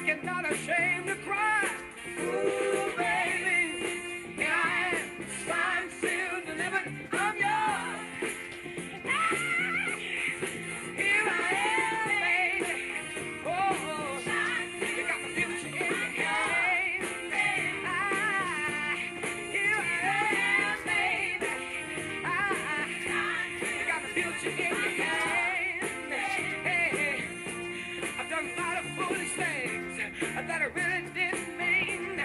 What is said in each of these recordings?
You're not ashamed to cry. Ooh, baby, here I am, signed, sealed, delivered. I'm yours. Here I am, baby. Oh, you got the future in your hand. Here I am, baby. You got the future in your hand. Hey, I've done a lot of foolish things that I really didn't mean.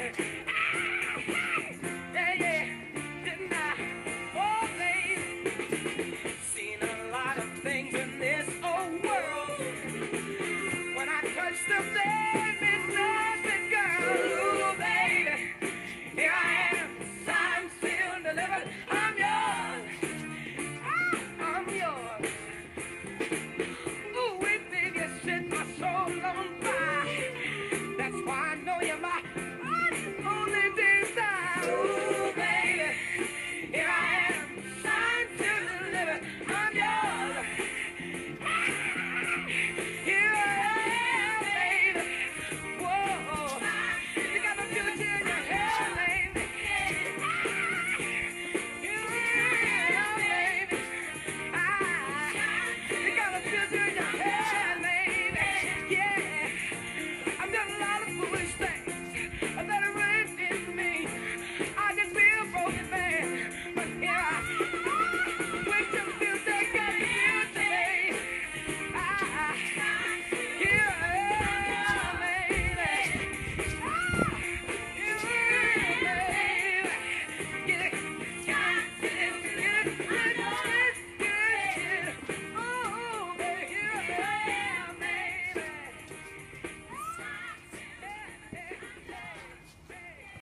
Yeah, didn't I? Oh, baby, seen a lot of things in this old world. When I touch the